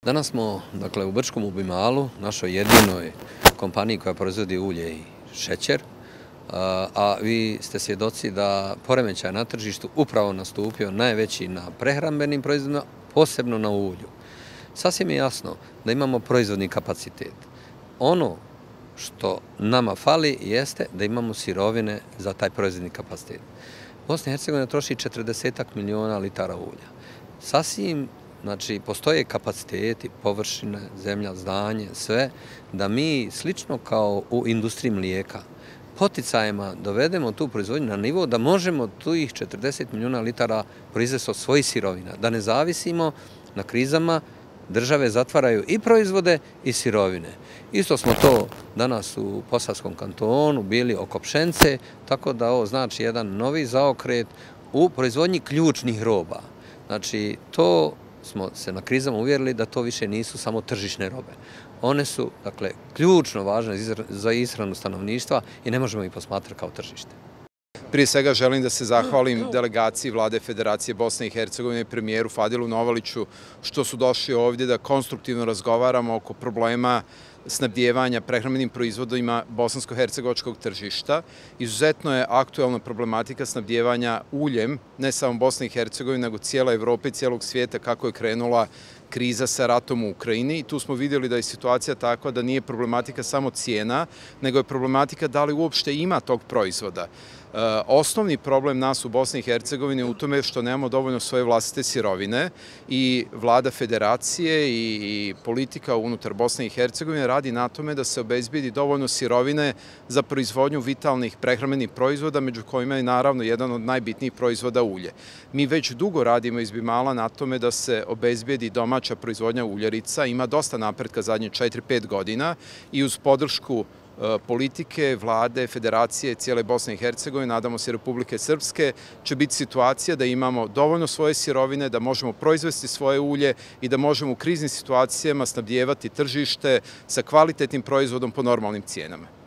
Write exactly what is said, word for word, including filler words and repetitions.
Danas smo dakle, u Brčkom u Bimalu, našoj jedinoj kompaniji koja proizvodi ulje i šećer, a vi ste svjedoci da poremećaj na tržištu upravo nastupio najveći na prehrambenim proizvodima, posebno na ulju. Sasvim je jasno da imamo proizvodni kapacitet. Ono što nama fali jeste da imamo sirovine za taj proizvodni kapacitet. Bosna i Hercegovina troši četrdesetak miliona litara ulja. Sasvim Znači, postoje kapaciteti, površine, zemlja, zdanje, sve, da mi, slično kao u industriji mlijeka, poticajima dovedemo tu proizvodnju na nivo da možemo tih četrdeset miliona litara proizvesti od svojih sirovina, da ne zavisimo na krizama, države zatvaraju i proizvode i sirovine. Isto smo to danas u Posavskom kantonu bili oko pšence, tako da ovo znači jedan novi zaokret u proizvodnji ključnih roba. Znači, to smo se na krizama uvjerili da to više nisu samo tržišne robe. One su, dakle, ključno važne za ishranu stanovništva i ne možemo ih posmatrati kao tržište. Prije svega želim da se zahvalim delegaciji Vlade Federacije Bosne i Hercegovine i premijeru Fadilu Novaliću što su došli ovdje da konstruktivno razgovaramo oko problema snabdijevanja prehrambenim proizvodima bosansko-hercegovačkog tržišta. Izuzetno je aktuelna problematika snabdijevanja uljem, ne samo Bosne i Hercegovine, nego cijela Evropa i cijelog svijeta kako je krenula kriza sa ratom u Ukrajini. I tu smo vidjeli da je situacija takva da nije problematika samo cijena, nego je problematika da li uopšte ima tog proizvoda. Osnovni problem nas u Bosni i Hercegovini je u tome što nemamo dovoljno svoje vlastite sirovine i Vlada Federacije i politika unutar Bosne i Hercegovine radi na tome da se obezbijedi dovoljno sirovine za proizvodnju vitalnih prehrambenih proizvoda, među kojima je naravno jedan od najbitnijih proizvoda ulje. Mi već dugo radimo iz Bimala na tome da se obezbijedi domaća proizvodnja uljarica, ima dosta napretka zadnje četiri pet godina i uz podršku politike, vlade, federacije, cijele Bosne i Hercegovine, nadamo se Republike Srpske, će biti situacija da imamo dovoljno svoje sirovine, da možemo proizvesti svoje ulje i da možemo u kriznim situacijama snabdijevati tržište sa kvalitetnim proizvodom po normalnim cijenama.